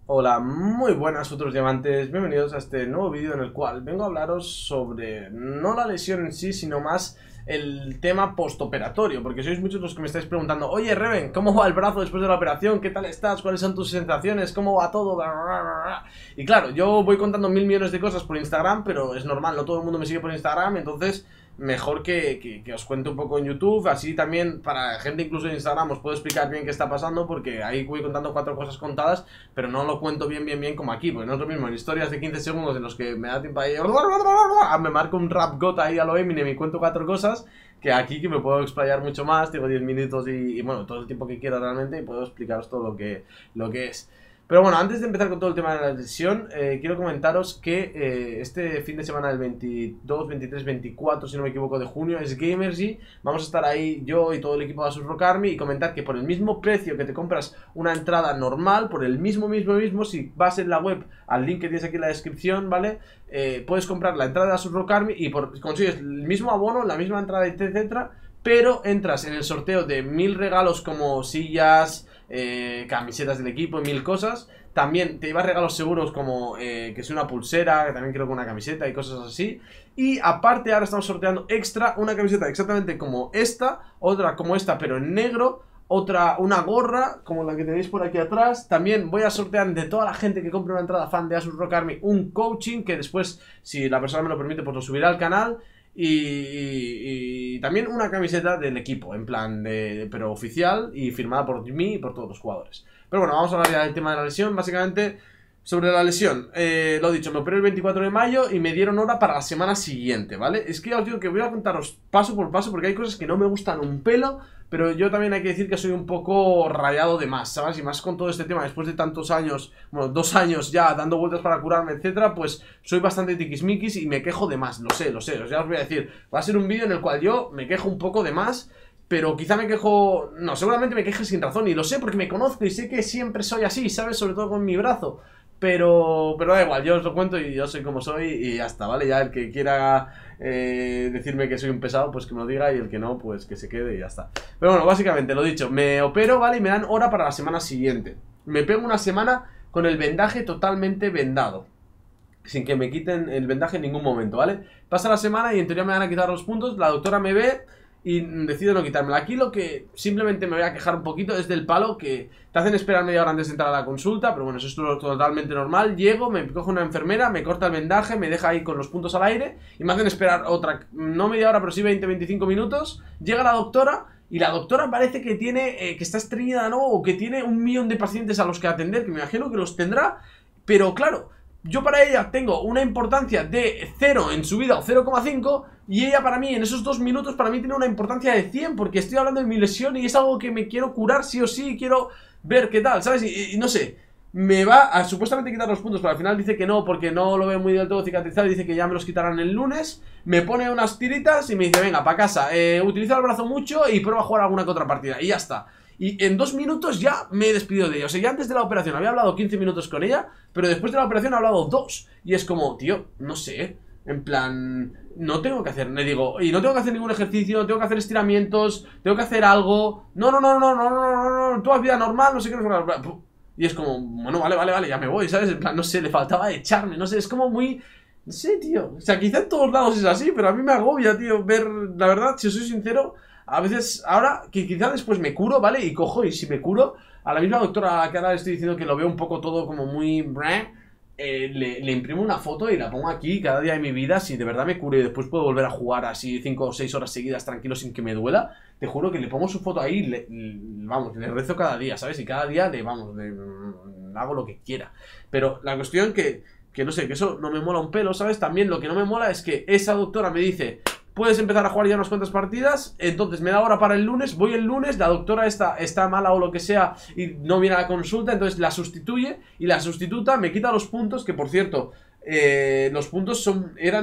Hola, muy buenas futuros diamantes, bienvenidos a este nuevo vídeo en el cual vengo a hablaros sobre no la lesión en sí, sino más el tema postoperatorio, porque sois muchos los que me estáis preguntando: oye Reven, ¿cómo va el brazo después de la operación? ¿Qué tal estás? ¿Cuáles son tus sensaciones? ¿Cómo va todo? Y claro, yo voy contando mil millones de cosas por Instagram, pero es normal, no todo el mundo me sigue por Instagram, entonces mejor que os cuente un poco en YouTube. Así también para gente incluso en Instagram os puedo explicar bien qué está pasando, porque ahí voy contando cuatro cosas contadas, pero no lo cuento bien como aquí, porque no es lo mismo en historias de 15 segundos en los que me da tiempo ahí, me marco un rap god ahí a lo Eminem y cuento cuatro cosas, que aquí que me puedo explayar mucho más. Tengo 10 minutos y bueno, todo el tiempo que quiera realmente, y puedo explicaros todo lo que es. Pero bueno, antes de empezar con todo el tema de la lesión, quiero comentaros que este fin de semana del 22, 23, 24, si no me equivoco, de junio, es Gamergy. Vamos a estar ahí yo y todo el equipo de Asus ROG Army, y comentar que por el mismo precio que te compras una entrada normal, por el mismo, si vas en la web al link que tienes aquí en la descripción, ¿vale? Puedes comprar la entrada de Asus ROG Army y consigues el mismo abono, la misma entrada, etcétera, pero entras en el sorteo de 1000 regalos como sillas, camisetas del equipo y 1000 cosas. También te llevas regalos seguros como que es una pulsera, que también creo que una camiseta y cosas así. Y aparte ahora estamos sorteando extra una camiseta exactamente como esta, otra como esta pero en negro, otra, una gorra como la que tenéis por aquí atrás. También voy a sortear de toda la gente que compre una entrada fan de Asus ROG Army un coaching, que después, si la persona me lo permite, pues lo subirá al canal. Y también una camiseta del equipo, en plan pero oficial y firmada por mí y por todos los jugadores. Pero bueno, vamos a hablar ya del tema de la lesión. Básicamente, sobre la lesión, lo dicho, me operé el 24 de mayo y me dieron hora para la semana siguiente, ¿vale? Es que ya os digo que voy a contaros paso por paso, porque hay cosas que no me gustan un pelo, pero yo también hay que decir que soy un poco rayado de más, ¿sabes? Y más con todo este tema, después de tantos años, bueno, 2 años ya dando vueltas para curarme, etcétera, pues soy bastante tiquismiquis y me quejo de más, lo sé, ya os voy a decir. Va a ser un vídeo en el cual yo me quejo un poco de más, pero quizá me quejo... No, seguramente me queje sin razón, y lo sé porque me conozco y sé que siempre soy así, ¿sabes? Sobre todo con mi brazo. Pero da igual, yo os lo cuento y yo soy como soy y ya está, ¿vale? Ya el que quiera decirme que soy un pesado, pues que me lo diga, y el que no, pues que se quede y ya está. Pero bueno, básicamente, lo dicho, me opero, ¿vale? Y me dan hora para la semana siguiente. Me pego una semana con el vendaje totalmente vendado, sin que me quiten el vendaje en ningún momento, ¿vale? Pasa la semana y en teoría me van a quitar los puntos. La doctora me ve y decido no quitármela. Aquí lo que simplemente me voy a quejar un poquito es del palo que te hacen esperar media hora antes de entrar a la consulta, pero bueno, eso es totalmente normal. Llego, me coge una enfermera, me corta el vendaje, me deja ahí con los puntos al aire y me hacen esperar otra, no media hora, pero sí 20-25 minutos. Llega la doctora y la doctora parece que tiene, que está estreñida, ¿no? O que tiene 1.000.000 de pacientes a los que atender, que me imagino que los tendrá, pero claro, yo para ella tengo una importancia de 0 en su vida, o 0,5, y ella para mí, en esos 2 minutos, para mí tiene una importancia de 100, porque estoy hablando de mi lesión y es algo que me quiero curar sí o sí, quiero ver qué tal, ¿sabes? Y no sé, me va a supuestamente quitar los puntos, pero al final dice que no, porque no lo ve muy del todo cicatrizado, y dice que ya me los quitarán el lunes. Me pone unas tiritas y me dice: venga, para casa, utiliza el brazo mucho y prueba a jugar alguna que otra partida, y ya está. Y en 2 minutos ya me he despedido de ella. O sea, ya antes de la operación había hablado 15 minutos con ella, pero después de la operación he hablado 2. Y es como, tío, no sé, en plan, no tengo que hacer, le digo, y no tengo que hacer ningún ejercicio, no tengo que hacer estiramientos, tengo que hacer algo. No, tú haz vida normal, no sé qué. Y es como, bueno, vale, ya me voy, ¿sabes? En plan, no sé, le faltaba echarme, no sé, es como muy... No sé, tío. O sea, quizá en todos lados es así, pero a mí me agobia, tío, ver, la verdad, si os soy sincero. A veces, ahora, que quizá después me curo, ¿vale? Y cojo, y si me curo, a la misma doctora a la que ahora le estoy diciendo que lo veo un poco todo como muy... le imprimo una foto y la pongo aquí cada día de mi vida. Si de verdad me curo y después puedo volver a jugar así 5 o 6 horas seguidas tranquilo sin que me duela, te juro que le pongo su foto ahí y vamos, le rezo cada día, ¿sabes? Y cada día hago lo que quiera. Pero la cuestión que no sé, que eso no me mola un pelo, ¿sabes? También lo que no me mola es que esa doctora me dice: puedes empezar a jugar ya unas cuantas partidas. Entonces me da hora para el lunes, voy el lunes, la doctora está mala o lo que sea y no viene a la consulta, entonces la sustituye, y la sustituta me quita los puntos, que por cierto, los puntos eran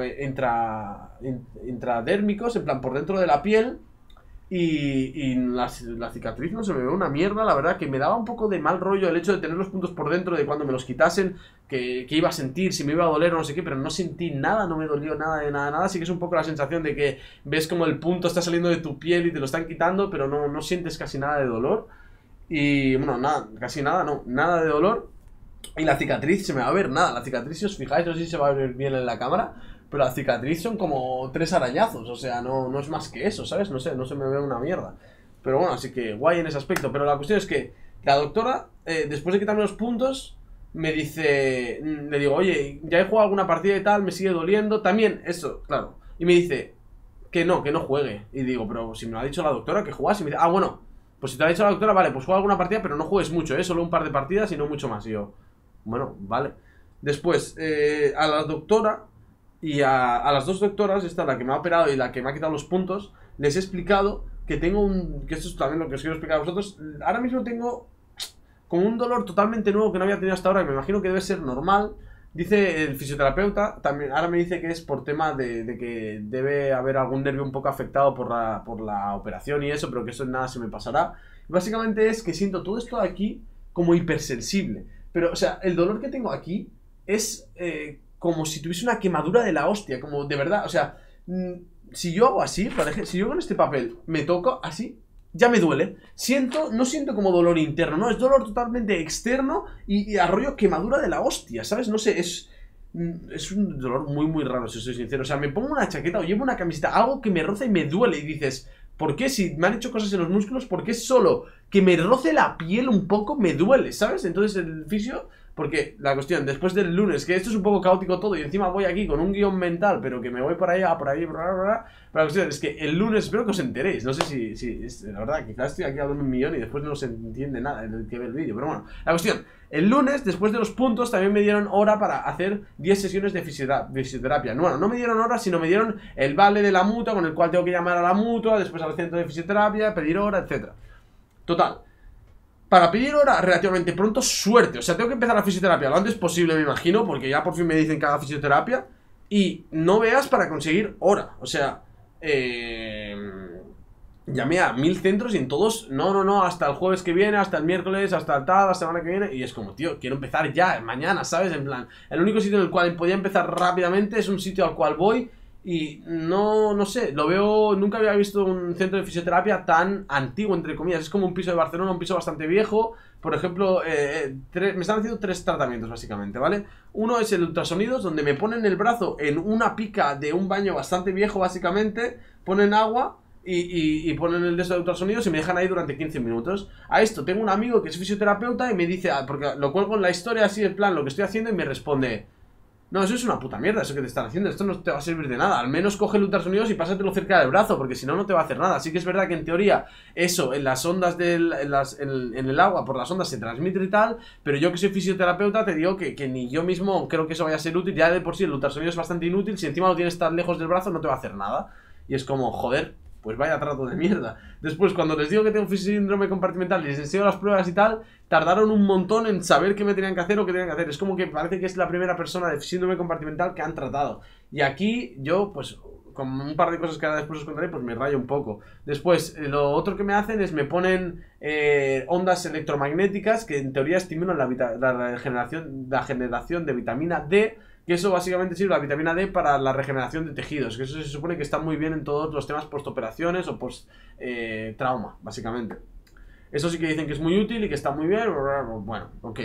intradérmicos, en plan por dentro de la piel. Y la cicatriz no se me ve una mierda, la verdad que me daba un poco de mal rollo el hecho de tener los puntos por dentro, de cuando me los quitasen, que iba a sentir, si me iba a doler o no sé qué, pero no sentí nada, no me dolió nada de nada, así que es un poco la sensación de que ves como el punto está saliendo de tu piel y te lo están quitando, pero no sientes casi nada de dolor. Y bueno, nada, casi nada, no, nada de dolor. Y la cicatriz se me va a ver nada. La cicatriz, si os fijáis, no sé si se va a ver bien en la cámara, pero la cicatriz son como 3 arañazos. O sea, no es más que eso, ¿sabes? No sé, no se me ve una mierda. Pero bueno, así que guay en ese aspecto. Pero la cuestión es que la doctora, después de quitarme los puntos, me dice... Le digo, oye, ya he jugado alguna partida y tal, me sigue doliendo. También, eso, claro. Y me dice que no juegue. Y digo, pero si me lo ha dicho la doctora, que juegas. Y me dice, ah, bueno, pues si te lo ha dicho la doctora, vale, pues juega alguna partida, pero no juegues mucho, solo un par de partidas y no mucho más. Y yo, bueno, vale. Después, a la doctora y a las dos doctoras, esta la que me ha operado y la que me ha quitado los puntos, les he explicado que tengo un... que esto es también lo que os quiero explicar a vosotros. Ahora mismo tengo como un dolor totalmente nuevo que no había tenido hasta ahora, y me imagino que debe ser normal. Dice el fisioterapeuta, también ahora me dice que es por tema de que debe haber algún nervio un poco afectado por la operación y eso, pero que eso en nada se me pasará. Básicamente es que siento todo esto de aquí como hipersensible. Pero, o sea, el dolor que tengo aquí es como si tuviese una quemadura de la hostia, como de verdad, o sea, si yo hago así, por ejemplo, si yo con este papel me toco así, ya me duele. No siento como dolor interno, no, es dolor totalmente externo y a rollo quemadura de la hostia, ¿sabes? No sé, es un dolor muy, muy raro, si soy sincero. O sea, me pongo una chaqueta o llevo una camiseta, algo que me roza y me duele y dices, ¿por qué? Si me han hecho cosas en los músculos, ¿por qué solo que me roce la piel un poco me duele, ¿sabes? Entonces el fisio... Porque la cuestión, después del lunes, que esto es un poco caótico todo y encima voy aquí con un guión mental, pero que me voy por allá, por ahí, bla, bla, bla. Pero la cuestión es que el lunes espero que os enteréis. No sé si la verdad, quizás estoy aquí hablando un millón y después no se entiende nada el que ve el vídeo. Pero bueno, la cuestión, el lunes, después de los puntos, también me dieron hora para hacer 10 sesiones de fisioterapia. Bueno, no me dieron hora, sino me dieron el vale de la mutua, con el cual tengo que llamar a la mutua, después al centro de fisioterapia, pedir hora, etcétera. Total. Para pedir hora relativamente pronto, suerte. O sea, tengo que empezar la fisioterapia lo antes posible, me imagino, porque ya por fin me dicen que haga fisioterapia. Y no veas para conseguir hora. O sea, llamé a 1000 centros y en todos, no, hasta el jueves que viene, hasta el miércoles, hasta tal, la semana que viene. Y es como, tío, quiero empezar ya, mañana, ¿sabes? En plan, el único sitio en el cual podía empezar rápidamente es un sitio al cual voy. Y no sé, lo veo, nunca había visto un centro de fisioterapia tan antiguo, entre comillas. Es como un piso de Barcelona, un piso bastante viejo. Por ejemplo, me están haciendo 3 tratamientos básicamente, ¿vale? Uno es el ultrasonidos, donde me ponen el brazo en una pica de un baño bastante viejo básicamente, ponen agua y ponen el de ultrasonidos y me dejan ahí durante 15 minutos. A esto tengo un amigo que es fisioterapeuta y me dice, porque lo cuelgo en la historia así en plan lo que estoy haciendo y me responde... No, eso es una puta mierda, eso que te están haciendo. Esto no te va a servir de nada. Al menos coge el ultrasonidos y pásatelo cerca del brazo, porque si no, no te va a hacer nada. Así que es verdad que en teoría, eso, en las ondas en el agua, por las ondas se transmite y tal. Pero yo que soy fisioterapeuta, te digo que ni yo mismo creo que eso vaya a ser útil. Ya de por sí el ultrasonido es bastante inútil. Si encima lo tienes tan lejos del brazo, no te va a hacer nada. Y es como, joder, pues vaya trato de mierda. Después, cuando les digo que tengo síndrome compartimental y les enseño las pruebas y tal, tardaron un montón en saber qué me tenían que hacer o qué tenían que hacer. Es como que parece que es la primera persona de síndrome compartimental que han tratado. Y aquí yo, pues, con un par de cosas que ahora después os contaré, pues me rayo un poco. Después, lo otro que me hacen es me ponen ondas electromagnéticas que en teoría estimulan la generación de vitamina D. Que eso básicamente sirve la vitamina D para la regeneración de tejidos. Que eso se supone que está muy bien en todos los temas postoperaciones o post trauma, básicamente. Eso sí que dicen que es muy útil y que está muy bien. Bueno, ok.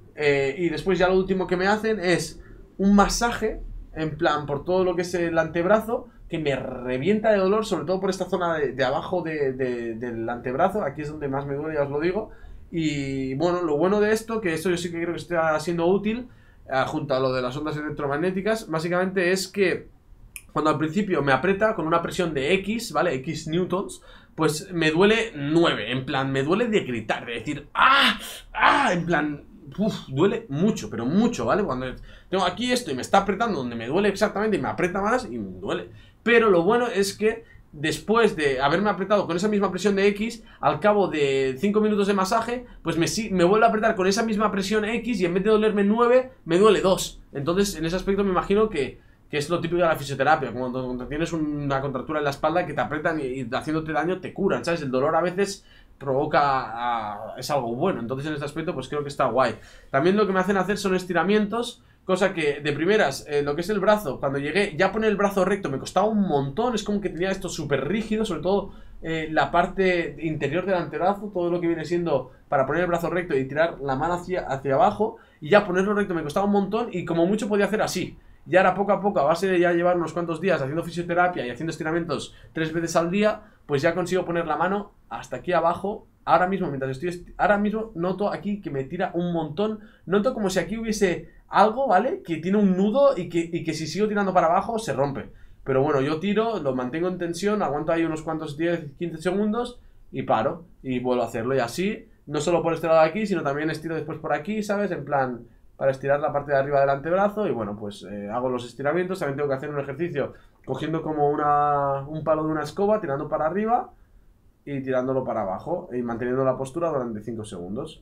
Y después ya lo último que me hacen es un masaje, en plan, por todo lo que es el antebrazo, que me revienta de dolor, sobre todo por esta zona de abajo del antebrazo. Aquí es donde más me duele, ya os lo digo. Y bueno, lo bueno de esto, que eso yo sí que creo que está siendo útil, junto a lo de las ondas electromagnéticas, básicamente es que cuando al principio me aprieta con una presión de X, ¿vale? X newtons, pues me duele 9, en plan, me duele de gritar, de decir ¡ah! ¡Ah! En plan, duele mucho, pero mucho, ¿vale? Cuando tengo aquí esto y me está apretando donde me duele exactamente y me aprieta más y me duele. Pero lo bueno es que después de haberme apretado con esa misma presión de X, al cabo de 5 minutos de masaje, pues me vuelve a apretar con esa misma presión X y en vez de dolerme 9, me duele 2. Entonces, en ese aspecto me imagino que es lo típico de la fisioterapia. Cuando tienes una contractura en la espalda que te apretan y haciéndote daño te curan, ¿sabes? El dolor a veces provoca... es algo bueno. Entonces, en este aspecto, pues creo que está guay. También lo que me hacen hacer son estiramientos. Cosa que de primeras, lo que es el brazo, cuando llegué, ya poner el brazo recto me costaba un montón. Es como que tenía esto súper rígido, sobre todo la parte interior del antebrazo, todo lo que viene siendo para poner el brazo recto y tirar la mano hacia abajo, y ya ponerlo recto me costaba un montón y como mucho podía hacer así. Y ahora poco a poco, a base de ya llevar unos cuantos días haciendo fisioterapia y haciendo estiramientos 3 veces al día, pues ya consigo poner la mano hasta aquí abajo. Ahora mismo, ahora mismo noto aquí que me tira un montón. Noto como si aquí hubiese algo, ¿vale? Que tiene un nudo y que si sigo tirando para abajo se rompe. Pero bueno, yo tiro, lo mantengo en tensión, aguanto ahí unos cuantos 10-15 segundos y paro. Y vuelvo a hacerlo. Y así, no solo por este lado de aquí, sino también estiro después por aquí, ¿sabes? En plan, para estirar la parte de arriba del antebrazo. Y bueno, pues hago los estiramientos. También tengo que hacer un ejercicio cogiendo como un palo de una escoba, tirando para arriba y tirándolo para abajo y manteniendo la postura durante 5 segundos.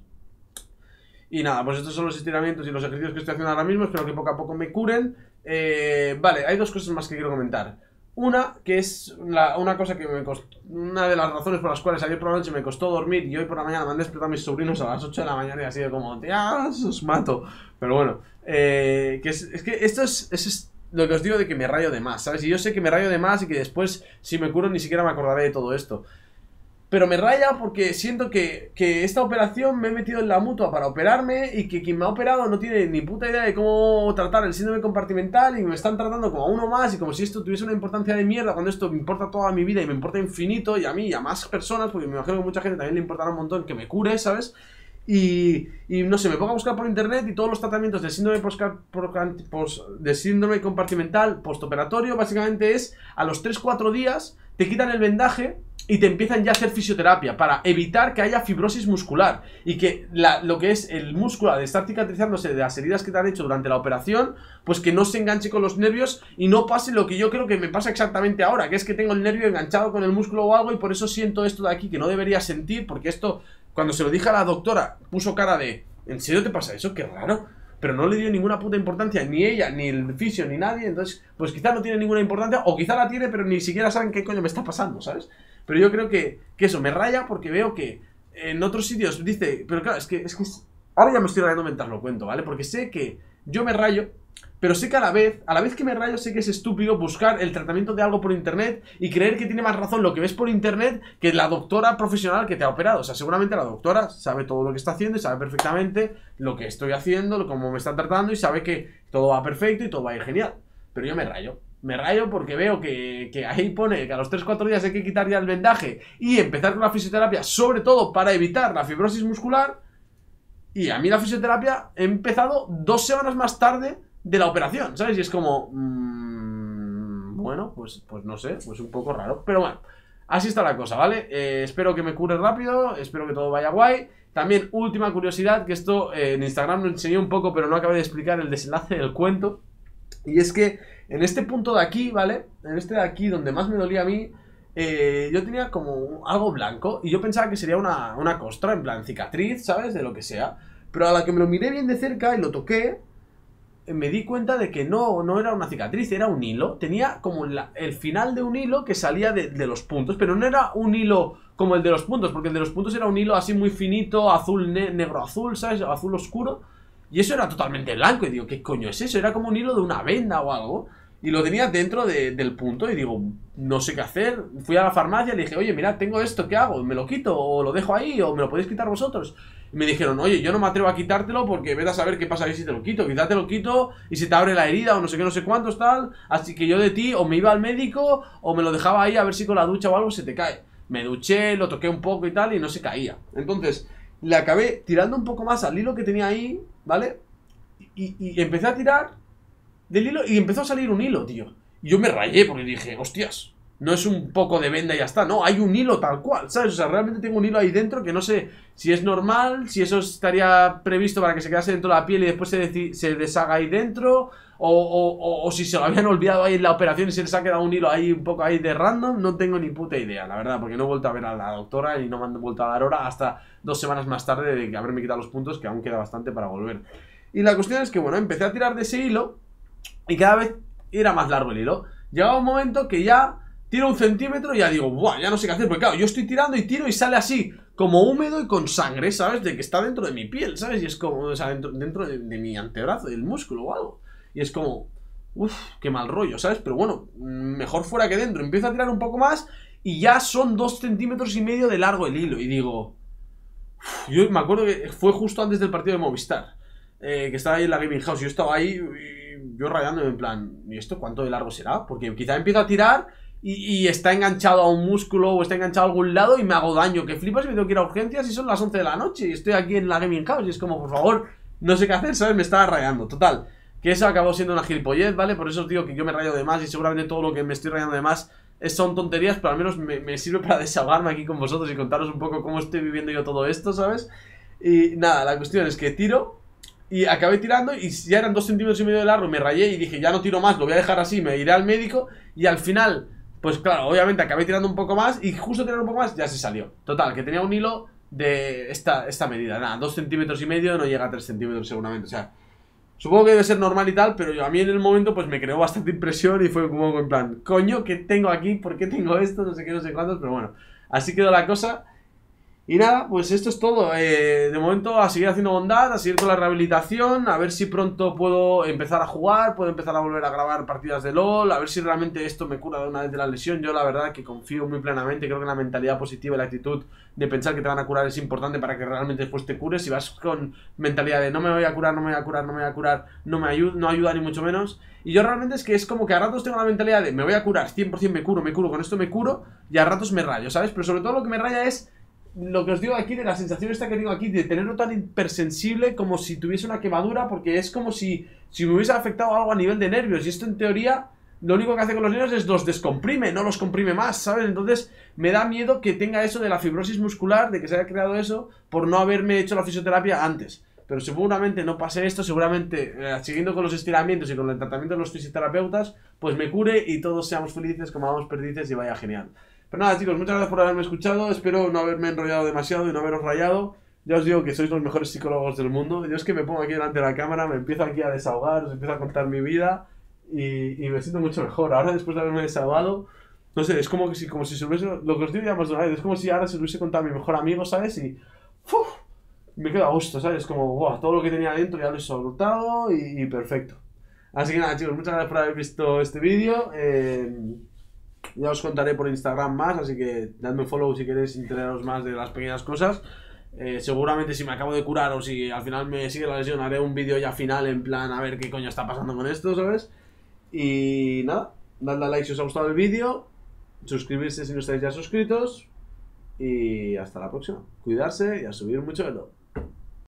Y nada, pues estos son los estiramientos y los ejercicios que estoy haciendo ahora mismo. Espero que poco a poco me curen. Vale, hay dos cosas más que quiero comentar. Una, que es una cosa que me costó, una de las razones por las cuales ayer por la noche me costó dormir y hoy por la mañana me han despertado a mis sobrinos a las 8 de la mañana y ha sido como, tías, os mato. Pero bueno, que es que esto es lo que os digo de que me rayo de más, ¿sabes? Y yo sé que me rayo de más y que después, si me curo, ni siquiera me acordaré de todo esto. Pero me raya porque siento que esta operación me he metido en la mutua para operarme y que quien me ha operado no tiene ni puta idea de cómo tratar el síndrome compartimental y me están tratando como a uno más y como si esto tuviese una importancia de mierda cuando esto me importa toda mi vida y me importa infinito y a mí y a más personas, porque me imagino que a mucha gente también le importará un montón que me cure, ¿sabes? Y no sé, me pongo a buscar por internet y todos los tratamientos de síndrome compartimental postoperatorio básicamente es a los 3-4 días te quitan el vendaje y te empiezan ya a hacer fisioterapia para evitar que haya fibrosis muscular y que lo que es el músculo de estar cicatrizándose de las heridas que te han hecho durante la operación, pues que no se enganche con los nervios y no pase lo que yo creo que me pasa exactamente ahora, que es que tengo el nervio enganchado con el músculo o algo y por eso siento esto de aquí que no debería sentir, porque esto, cuando se lo dije a la doctora, puso cara de ¿en serio te pasa eso? Qué raro. Pero no le dio ninguna puta importancia, ni ella, ni el fisio, ni nadie. Entonces, pues quizá no tiene ninguna importancia, o quizá la tiene, pero ni siquiera saben qué coño me está pasando, ¿sabes? Pero yo creo que eso me raya porque veo que en otros sitios dice, pero claro, es que ahora ya me estoy rayando mientras lo cuento, ¿vale? Porque sé que yo me rayo, pero sé que a la vez que me rayo, sé que es estúpido buscar el tratamiento de algo por internet y creer que tiene más razón lo que ves por internet que la doctora profesional que te ha operado. O sea, seguramente la doctora sabe todo lo que está haciendo y sabe perfectamente lo que estoy haciendo, cómo me están tratando y sabe que todo va perfecto y todo va a ir genial. Pero yo me rayo. Me rayo porque veo que ahí pone que a los 3-4 días hay que quitar ya el vendaje y empezar con la fisioterapia, sobre todo para evitar la fibrosis muscular. Y a mí la fisioterapia he empezado 2 semanas más tarde de la operación, ¿sabes? Y es como... bueno, pues no sé, pues un poco raro. Pero bueno, así está la cosa, ¿vale? Espero que me cure rápido, espero que todo vaya guay. También, última curiosidad, que esto en Instagram lo enseñé un poco, pero no acabé de explicar el desenlace del cuento. Y es que en este punto de aquí, ¿vale? En este de aquí, donde más me dolía a mí, yo tenía como algo blanco y yo pensaba que sería una costra, en plan cicatriz, ¿sabes? De lo que sea. Pero a la que me lo miré bien de cerca y lo toqué, me di cuenta de que no era una cicatriz, era un hilo. Tenía como el final de un hilo que salía de los puntos, pero no era un hilo como el de los puntos, porque el de los puntos era un hilo así muy finito, azul, negro-azul, ¿sabes? Azul oscuro. Y eso era totalmente blanco. Y digo, ¿qué coño es eso? Era como un hilo de una venda o algo. Y lo tenía dentro del punto. Y digo, no sé qué hacer. Fui a la farmacia y le dije, oye, mirad, tengo esto, ¿qué hago? ¿Me lo quito? ¿O lo dejo ahí? ¿O me lo podéis quitar vosotros? Y me dijeron, oye, yo no me atrevo a quitártelo porque vete a saber qué pasa ahí si te lo quito. Quizá te lo quito y se te abre la herida o no sé qué, no sé cuántos, tal. Así que yo de ti o me iba al médico o me lo dejaba ahí a ver si con la ducha o algo se te cae. Me duché, lo toqué un poco y tal y no se caía. Entonces, le acabé tirando un poco más al hilo que tenía ahí, ¿vale? Y empecé a tirar del hilo y empezó a salir un hilo, tío. Y yo me rayé porque dije, hostias, no es un poco de venda y ya está. No, hay un hilo tal cual, ¿sabes? O sea, realmente tengo un hilo ahí dentro que no sé si es normal, si eso estaría previsto para que se quedase dentro de la piel y después se deshaga ahí dentro, o si se lo habían olvidado ahí en la operación y se les ha quedado un hilo ahí un poco ahí de random. No tengo ni puta idea, la verdad, porque no he vuelto a ver a la doctora y no me han vuelto a dar hora hasta 2 semanas más tarde de haberme quitado los puntos, que aún queda bastante para volver. Y la cuestión es que, bueno, empecé a tirar de ese hilo y cada vez era más largo el hilo. Llegaba un momento que ya tiro 1 centímetro y ya digo, buah, ya no sé qué hacer. Porque claro, yo estoy tirando y tiro y sale así, como húmedo y con sangre, ¿sabes? De que está dentro de mi piel, ¿sabes? Y es como, o sea, dentro de mi antebrazo, del músculo o algo. Y es como, uff, qué mal rollo, ¿sabes? Pero bueno, mejor fuera que dentro. Empiezo a tirar un poco más y ya son 2,5 centímetros de largo el hilo. Y digo... Yo me acuerdo que fue justo antes del partido de Movistar, que estaba ahí en la Gaming House. Yo estaba ahí, yo rayándome en plan, ¿y esto cuánto de largo será? Porque quizá empiezo a tirar y está enganchado a un músculo o está enganchado a algún lado y me hago daño. Que flipas y me tengo que ir a urgencias y son las 11 de la noche y estoy aquí en la Gaming House. Y es como, por favor, no sé qué hacer, ¿sabes? Me estaba rayando. Total, que eso acabó siendo una gilipollez, ¿vale? Por eso os digo que yo me rayo de más y seguramente todo lo que me estoy rayando de más son tonterías, pero al menos me sirve para desahogarme aquí con vosotros y contaros un poco cómo estoy viviendo yo todo esto, ¿sabes? Y nada, la cuestión es que tiro y acabé tirando y ya eran 2,5 centímetros de largo, me rayé y dije, ya no tiro más, lo voy a dejar así, me iré al médico y al final, pues claro, obviamente acabé tirando un poco más y justo tirando un poco más ya se salió. Total, que tenía un hilo de esta medida, nada, 2,5 centímetros, no llega a 3 centímetros seguramente, o sea... Supongo que debe ser normal y tal, pero a mí en el momento pues me creó bastante impresión y fue como en plan, coño, ¿qué tengo aquí? ¿Por qué tengo esto? No sé qué, no sé cuántos, pero bueno, así quedó la cosa. Y nada, pues esto es todo. De momento a seguir haciendo bondad, a seguir con la rehabilitación, a ver si pronto puedo empezar a jugar, puedo empezar a volver a grabar partidas de LOL, a ver si realmente esto me cura de una vez de la lesión. Yo la verdad que confío muy plenamente, creo que la mentalidad positiva y la actitud de pensar que te van a curar es importante para que realmente después te cures. Si vas con mentalidad de no me voy a curar, no me voy a curar, no me voy a curar, no ayuda ni mucho menos. Y yo realmente es que es como que a ratos tengo la mentalidad de me voy a curar, 100% me curo, con esto me curo, y a ratos me rayo, ¿sabes? Pero sobre todo lo que me raya es lo que os digo aquí de la sensación esta que tengo aquí de tenerlo tan hipersensible como si tuviese una quemadura, porque es como si me hubiese afectado algo a nivel de nervios, y esto en teoría lo único que hace con los nervios es los descomprime, no los comprime más, ¿sabes? Entonces me da miedo que tenga eso de la fibrosis muscular, de que se haya creado eso por no haberme hecho la fisioterapia antes. Pero seguramente no pase esto, seguramente siguiendo con los estiramientos y con el tratamiento de los fisioterapeutas, pues me cure y todos seamos felices, comamos perdices y vaya genial. Pero nada, chicos, muchas gracias por haberme escuchado. Espero no haberme enrollado demasiado y no haberos rayado. Ya os digo que sois los mejores psicólogos del mundo. Yo es que me pongo aquí delante de la cámara, me empiezo aquí a desahogar, os empiezo a contar mi vida y me siento mucho mejor. Ahora, después de haberme desahogado, no sé, es como si se hubiese... Lo que os digo ya más de una vez, es como si ahora se lo hubiese contado a mi mejor amigo, ¿sabes? Y... ¡uf! Me quedo a gusto, ¿sabes? Es como, wow, todo lo que tenía adentro ya lo he soltado y perfecto. Así que nada, chicos, muchas gracias por haber visto este vídeo. Ya os contaré por Instagram más, así que dadme un follow si queréis enteraros más de las pequeñas cosas. Seguramente si me acabo de curar o si al final me sigue la lesión, haré un vídeo ya final en plan a ver qué coño está pasando con esto, ¿sabes? Y nada, dadle a like si os ha gustado el vídeo, suscribirse si no estáis ya suscritos y hasta la próxima. Cuidarse y a subir mucho velo.